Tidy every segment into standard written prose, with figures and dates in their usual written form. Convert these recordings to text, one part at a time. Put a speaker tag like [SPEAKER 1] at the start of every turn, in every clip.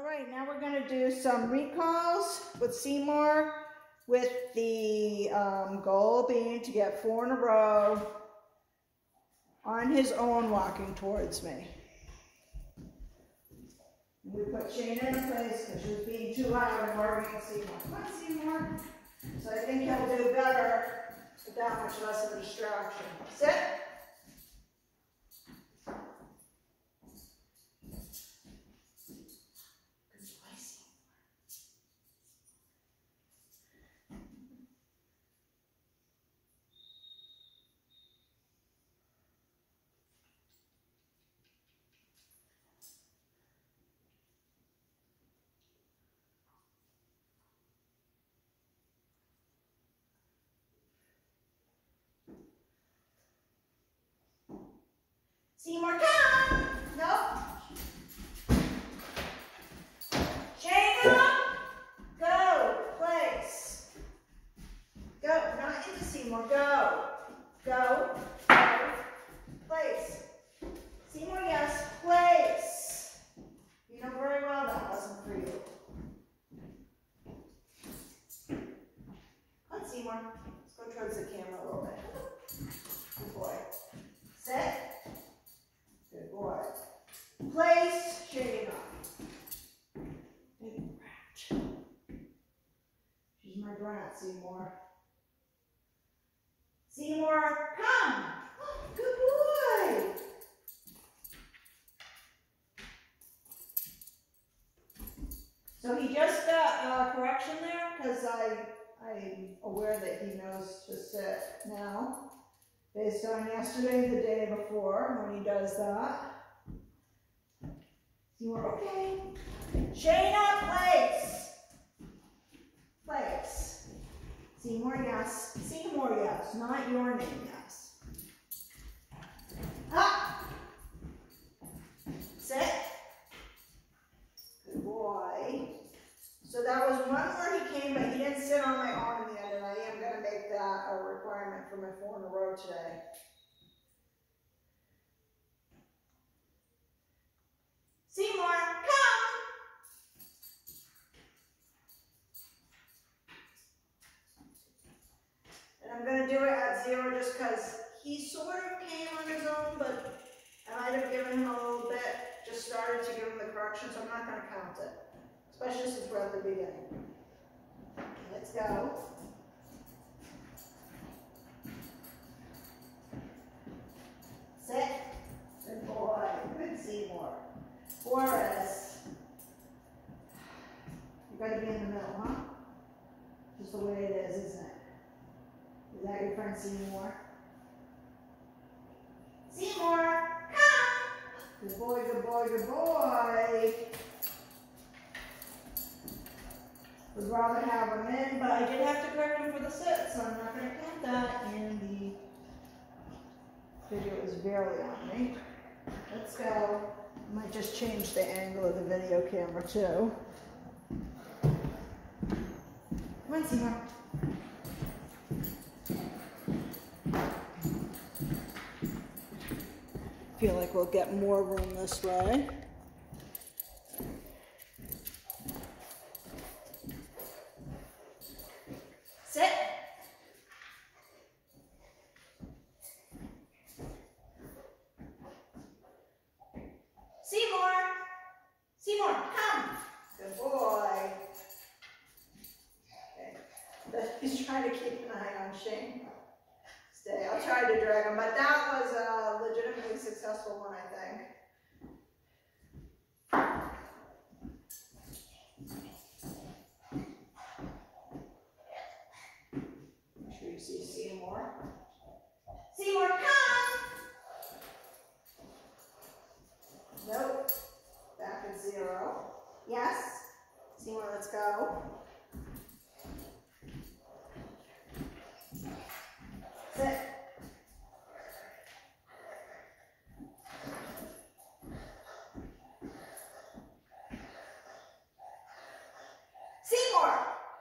[SPEAKER 1] All right, now we're going to do some recalls with Seymour, with the goal being to get 4 in a row on his own walking towards me. We put Shayna in place because she was being too loud and worrying Seymour. Come on, Seymour. So I think he'll do better with that much less of a distraction. Sit. Seymour, come! Nope. Shayna, go, place. Go, not into Seymour, go. Go, place. Seymour, yes, place. You know very well that wasn't for you. Come on, Seymour. Let's go towards the camera a little bit. Good boy. Sit. Good boy. Place, Shayna. Big rat. She's my brat, Seymour. Seymour, come. Oh, good boy. So he just got a correction there because I'm aware that he knows to sit now. Based on yesterday, the day before, when he does that. Seymour, okay. Shayna, place. Place. Seymour, yes. Seymour, yes. Not your name, yes. Up. Sit. Good boy. So that was one where he came, but he didn't sit on my arm in the end, and I am going to make that a requirement for my 4 in a row today. Seymour, come! And I'm going to do it at 0 just because he sort of came on his own, but I might have given him a little bit, just started to give him the correction, so I'm not going to count it. Especially since we're at the beginning. Let's go. Sit. Good boy. Good Seymour. Forrest. You gotta be in the middle, huh? Just the way it is, isn't it? Is that your friend Seymour? Seymour, come! Good boy, good boy, good boy. Would rather have him in, but I did have to correct him for the sit, so I'm not going to count that, and the video is barely on me. Let's go. I might just change the angle of the video camera too. Come on, Seymour. Feel like we'll get more room this way. Sit. Seymour. Seymour, come. Good boy. Okay. He's trying to keep an eye on Shane. Stay. I'll try to drag him, but that was a legitimately successful one, I think. See Seymour. Seymour, come! Nope. Back at 0. Yes. Seymour, let's go. Sit. Seymour!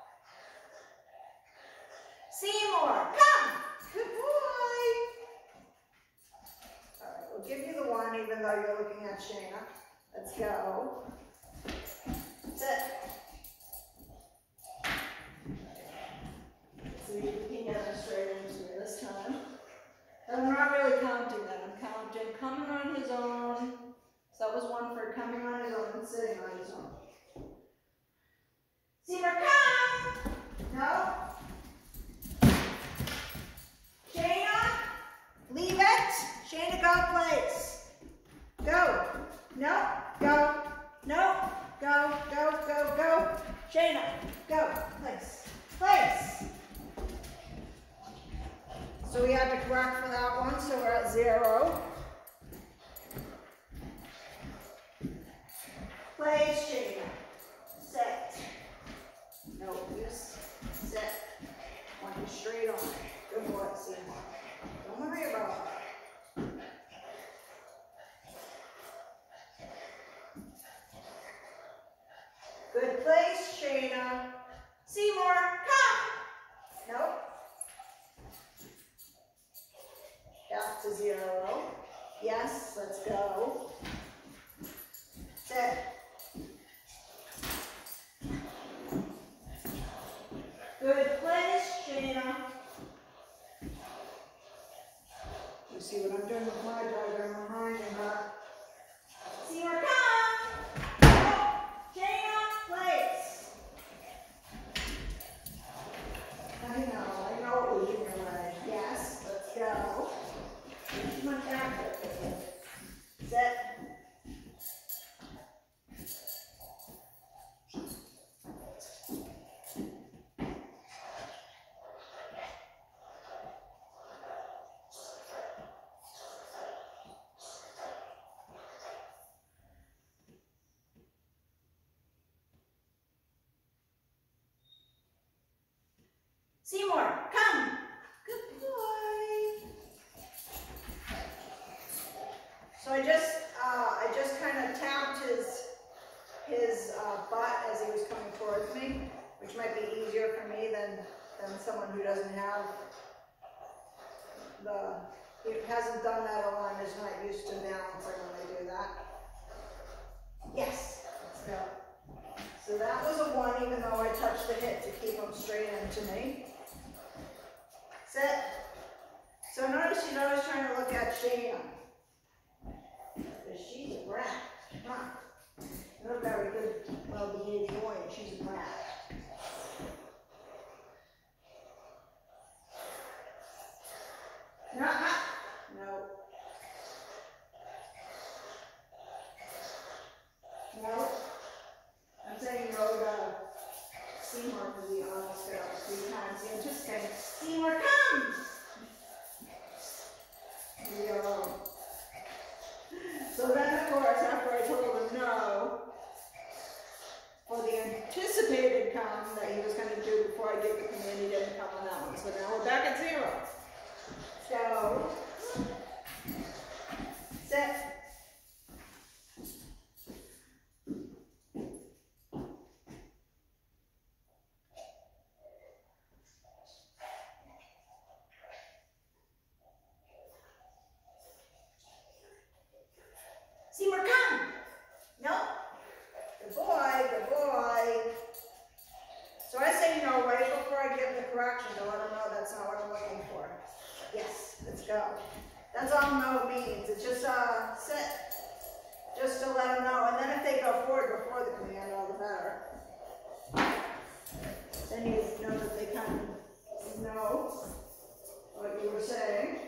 [SPEAKER 1] Seymour, come! Good boy! All right, we'll give you the 1 even though you're looking at Shayna. Let's go. coming on his own and sitting on his own. Seymour, come! No. Shayna, leave it. Shayna, go, place. Go. No, go. No, go, go, go, go. Shayna, go, place. Place. So we had to correct for that one, so we're at 0. Place, Shayna. Sit. No, just sit. Want you straight on. Good boy, Seymour. Don't worry about it. Good place, Shayna. Seymour, come! Nope. Back to 0. Yes, let's go. Sit. Good place, Shayna. You see what I'm doing with my diagram? I'm reminding her. Seymour, come! Oh, Shayna, place. I know it was in your way. Yes, let's go. Too much effort. Sit. Seymour, come. Good boy. So I just kind of tapped his butt as he was coming towards me, which might be easier for me than someone who doesn't have he hasn't done that a lot and is not used to balancing when they do that. Yes, let's go. So that was a 1, even though I touched the hip to keep him straight into me. Sit. So notice she's always trying to look at Shayna. Because she's a brat. Huh. You're a very good, well-behaved boy, and she's a brat. No. No. I'm saying no to Seymour for the honest girl 3 times. I'm just saying, Seymour, come! Here we go. So then, of course, after I told him no, for the anticipated come that he was going to do before I gave the command, he didn't come on that one. So now we're back at 0. So, sit. Seymour, come! No. Good boy, good boy. So I say no right before I give the correction to let him know that's not what I'm looking for. Yes, let's go. That's all no means. It's just sit. Just to let him know. And then if they go forward before the command, all the better. Then you know that they kind of know what you were saying.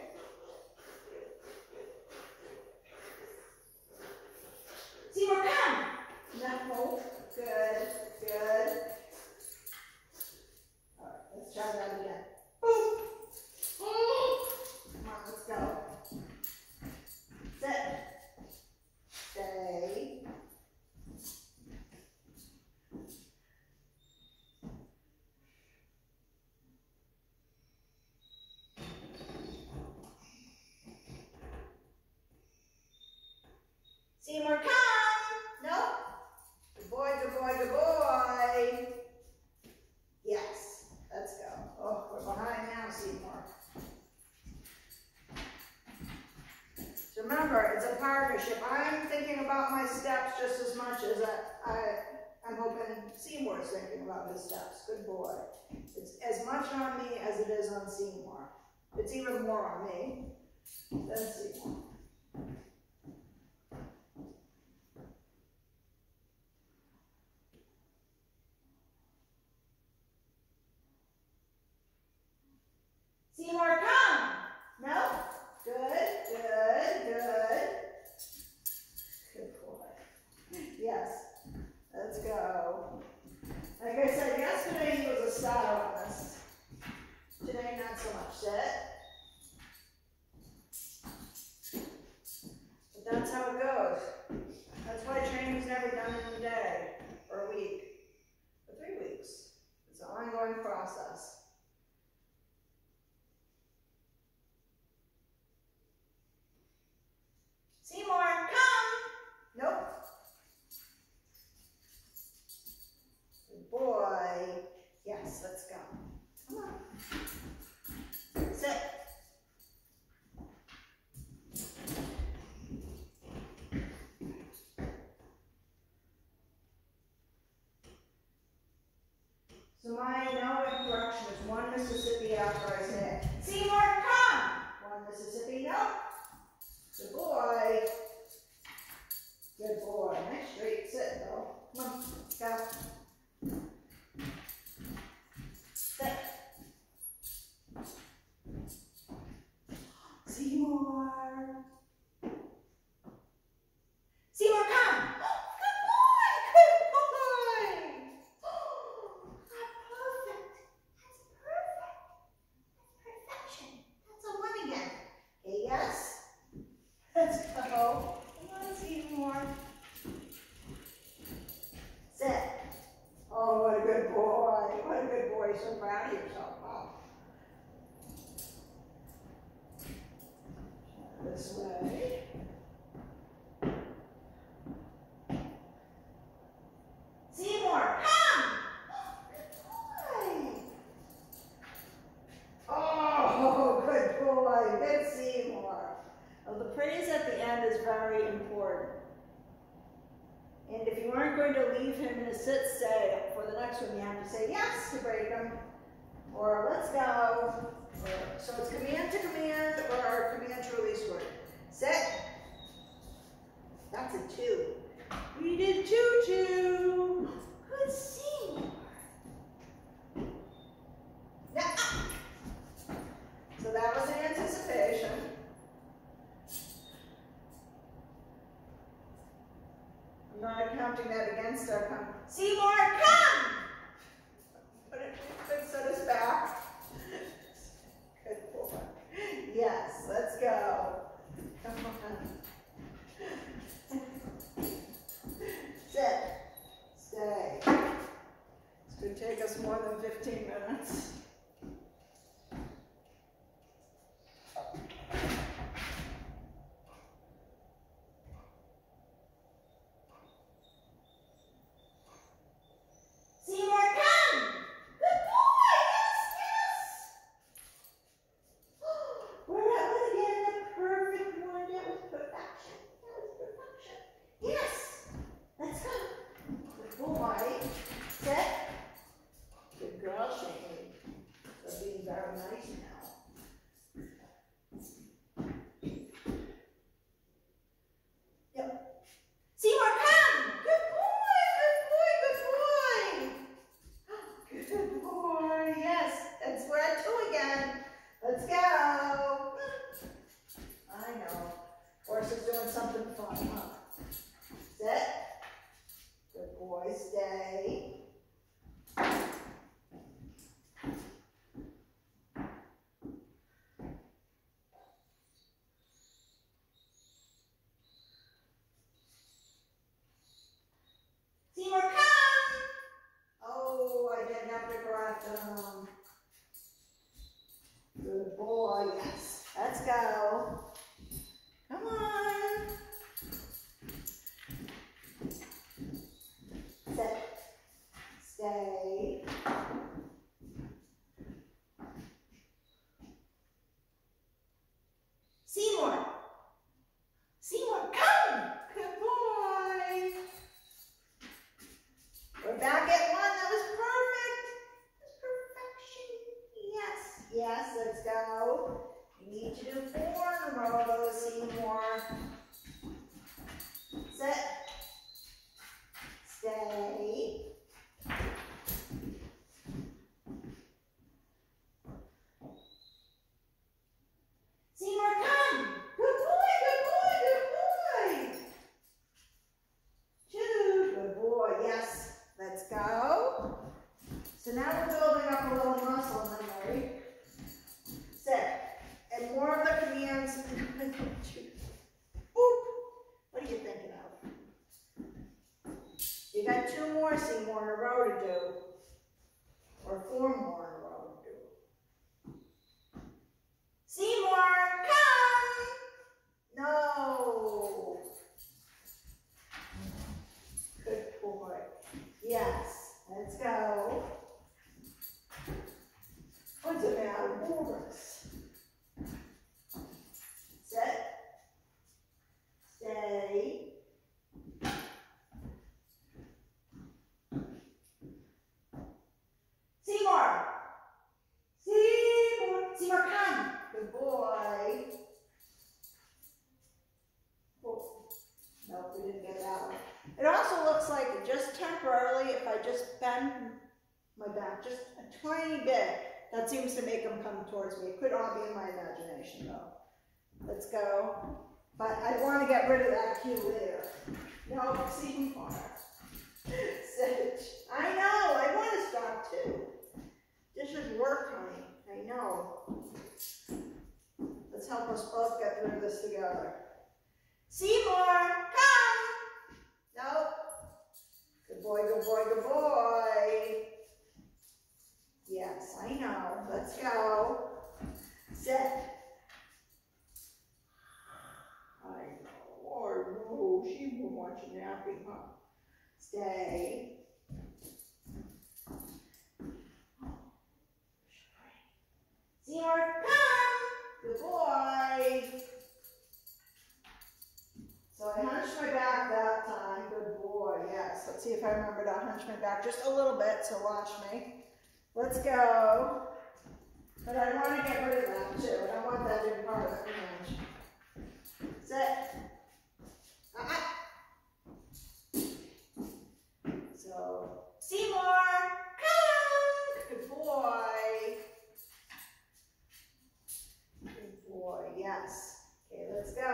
[SPEAKER 1] Seymour, come! No. Good, good. All right, let's try that again. Boom. Come on, let's go. Sit. Stay. Seymour, come! No? Good boy, good boy, good boy. Yes, let's go. Oh, we're behind now, Seymour. So remember, it's a partnership. I'm thinking about my steps just as much as I'm hoping Seymour's thinking about his steps. Good boy. It's as much on me as it is on Seymour. It's even more on me than Seymour. Yes. Let's go. Like I said, yesterday he was a star on this. Today, not so much. Sit. But that's how it goes. That's why training's never done in a day or a week or 3 weeks. It's an ongoing process. Seymour, come! Nope. Good boy. Yes, let's go. Come on. Sit. So my no incorrection is 1 Mississippi after I say it. Seymour, come! 1 Mississippi, no. Good boy. Good boy. Nice straight sit though. Come on, go. Sit. Seymour. Seymour, come! Good boy! Good boy! That's perfect. That's perfect. That's perfection. That's a 1 again. Okay, yes. Let's go. Come on, Seymour. Sit. Oh, what a good boy. What a good boy. So proud of yourself, Bob. This way. Seymour, come! Good boy. Oh, good boy. Good Seymour. Well, the praise at the end is very important. And if you aren't going to leave him in a sit-stay for the next one, you have to say yes to break him, or let's go. So it's command to command or command to release word. Sit. That's a 2. We did 2-2. Good Seymour. Now, so that was an anticipation. I'm not counting that against our count. Seymour, come! Put it, set us back. Good boy. Yes, let's go. Come on. Sit. Stay. This could take us more than 15 minutes. Seymour, come! Good boy! Yes, yes! We're at it again. A perfect 1. That was perfection. That was perfection. Yes! Let's go. Good boy. Sit. Good girl, Shane. They're being very nice now. Yep. Seymour, come! Good boy! Good boy! Good boy! Good boy! Yes, that's we're at 2 again. Let's go! I know. Horse is doing something fun, huh? Sit. Good boy, stay. Seymour, come! Oh, I didn't have to correct them. Good boy, yes. Let's go. Come on. Sit. Stay. Seymour. Seymour, come! Good boy. We're back at 1. That was perfect. That was got 2 more Seymour in a row to do. Or 4 more in a row to do. Seymour, come! No. Good boy. Yes. Let's go. What's the matter, Boris? Sit. Stay. Seymour. Seymour. Seymour, come. Good boy. Oh. Nope, we didn't get that one. It also looks like just temporarily, if I just bend my back just a tiny bit, that seems to make them come towards me. It could all be in my imagination though. Let's go. But I want to get rid of that cue there. No, Seymour. Sit. I know, I want to stop too. This is work, honey. I know. Let's help us both get through this together. Seymour, come! Nope. Good boy, good boy, good boy. Yes, I know. Let's go. Sit. I know. Oh, no. She won't want you napping, huh? Stay. Seymour, come! Good boy. So I hunched my back that time. Good boy. Yes. Let's see if I remember to hunch my back just a little bit, so watch me. Let's go. But I want to get rid of that too. I don't want that to be part of the hinge. Sit. So, Seymour, come! Good boy. Good boy, yes. Okay, let's go.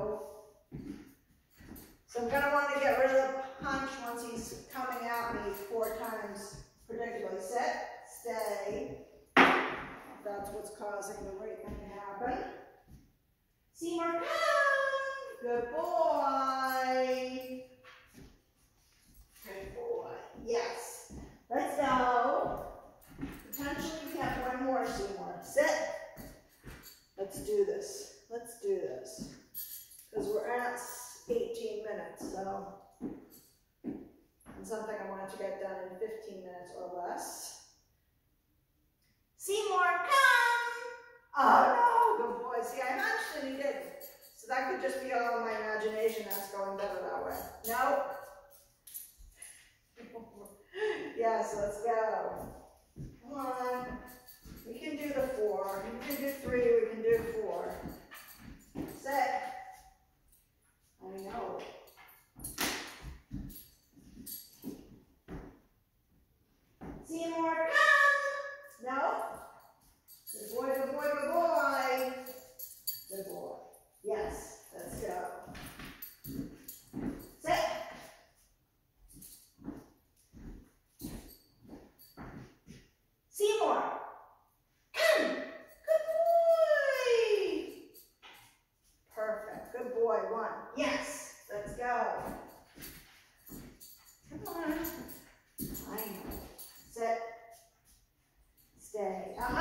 [SPEAKER 1] So I'm going to want to get rid of the punch once he's coming at me 4 times predictably. Sit, stay. That's what's causing the right thing to happen. Seymour, come! Good boy. Good boy. Yes. Let's go. Potentially we have 1 more, Seymour. Sit. Let's do this. Let's do this. Because we're at 18 minutes, so it's something I wanted to get done in 15 minutes or less. Seymour, come! Oh no, good boy. See, I hunched and he didn't. So that could just be all in my imagination. That's going better that way. Nope. Yes, let's go. Come on. We can do the 4. We can do 3. We can do 4. Sit. I know. Seymour, come! No. Good boy, good boy, good boy. Good boy. Yes, let's go. Sit. Seymour, come! Good boy! Perfect. Good boy. 1. Yes. Let's go. Come on. I know. Sit. Stay.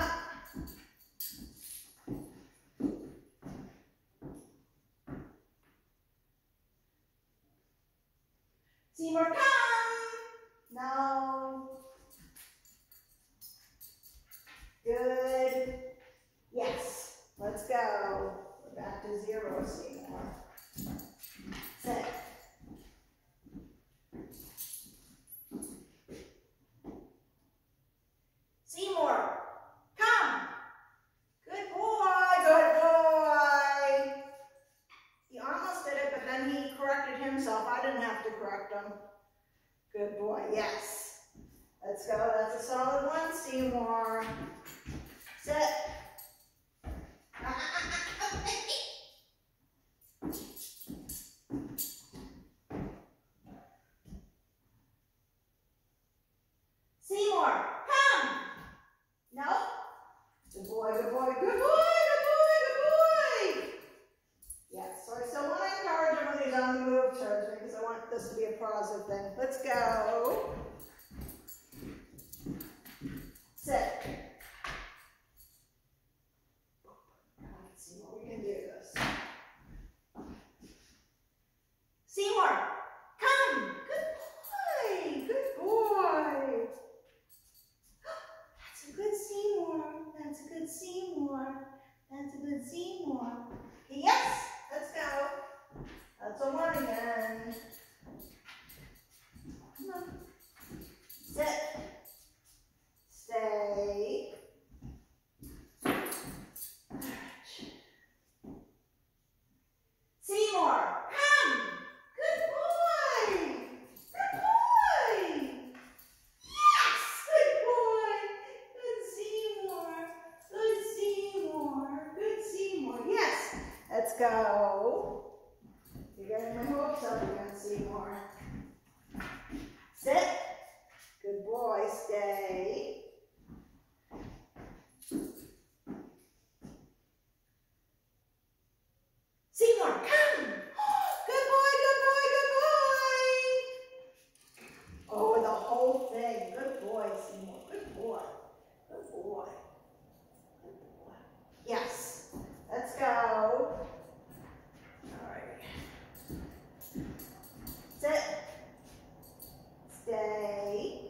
[SPEAKER 1] Seymour, come! No. Good. Yes. Let's go. We're back to 0, Seymour. Sit. Seymour, come. Good boy, good boy. He almost did it, but then he corrected himself. I didn't have to correct him. Good boy, yes. Let's go. That's a solid 1, Seymour. Sit. Seymour, come! No? Good boy, good boy, good boy, good boy, good boy! Yes, so I still want to encourage him when he's on the move towards me because I want this to be a positive thing. Let's go. go. Sit. Let's see what we can do this. Seymour, come. Good boy. Good boy. That's a good Seymour. That's a good Seymour. That's a good Seymour. Yes, let's go. That's a one again. Come on. Sit. Stay. Seymour, come. Good boy. Good boy. Yes, good boy. Good Seymour. Good Seymour. Good Seymour. Yes. Let's go. You're getting my hopes up again, Seymour. Sit. Good boy. Stay. Seymour, come. Good boy, good boy, good boy. Oh, the whole thing. Good boy, Seymour. Good boy. Good boy. Good boy. Yes. Let's go. All right. Sit. Stay.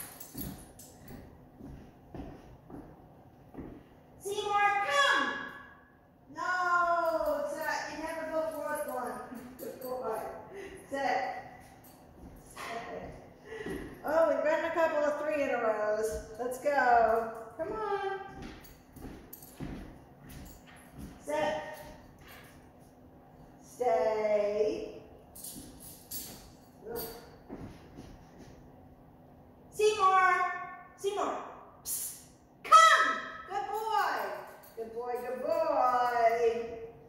[SPEAKER 1] Seymour, come. No, it's not. You never go for it one. Good boy. Sit. Oh, we've gotten a couple of 3 in a row. Let's go. Come on. Sit. Stay. Seymour. Seymour. Psst. Come. Good boy. Good boy, good boy.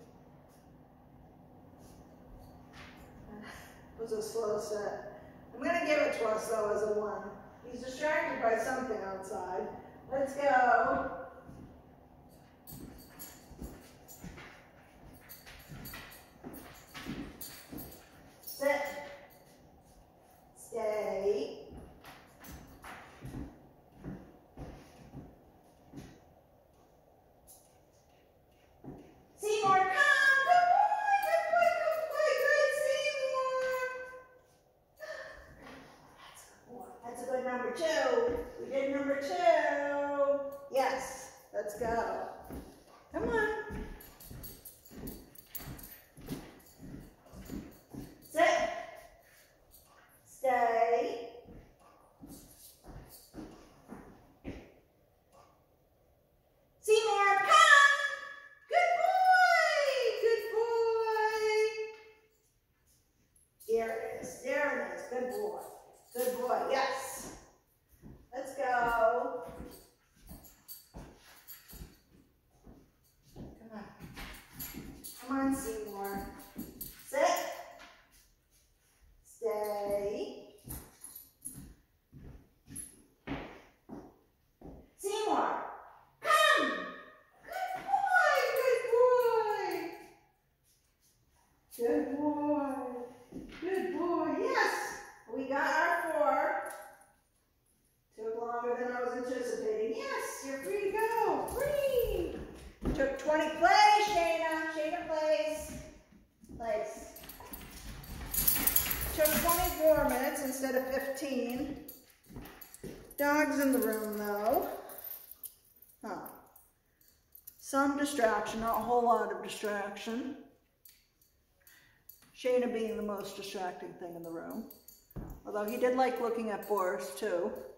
[SPEAKER 1] It was a slow set. I'm going to give it to us, though, as a 1. He's distracted by something outside. Let's go. Sit. Stay. Seymour, come! Good boy! Good boy! Good boy! Good Seymour! That's a good number 2. We did number 2. Yes. Let's go. Come on. Sit. Stay. Seymour, come! Good boy! Good boy! There it is. There it is. Good boy. Good boy. Yes. Let's go. Come on. Come on, Seymour. Sit. Stay. Seymour, come! Good boy, good boy. Good boy. Good boy, yes. We got our 4. Took longer than I was anticipating. Yes, you're free to go. Free. Took 20. Play, Shayna. Shayna plays. Plays. Took 24 minutes instead of 15. Dog's in the room, though. Huh. Some distraction, not a whole lot of distraction. Shayna being the most distracting thing in the room. Although he did like looking at Boris, too.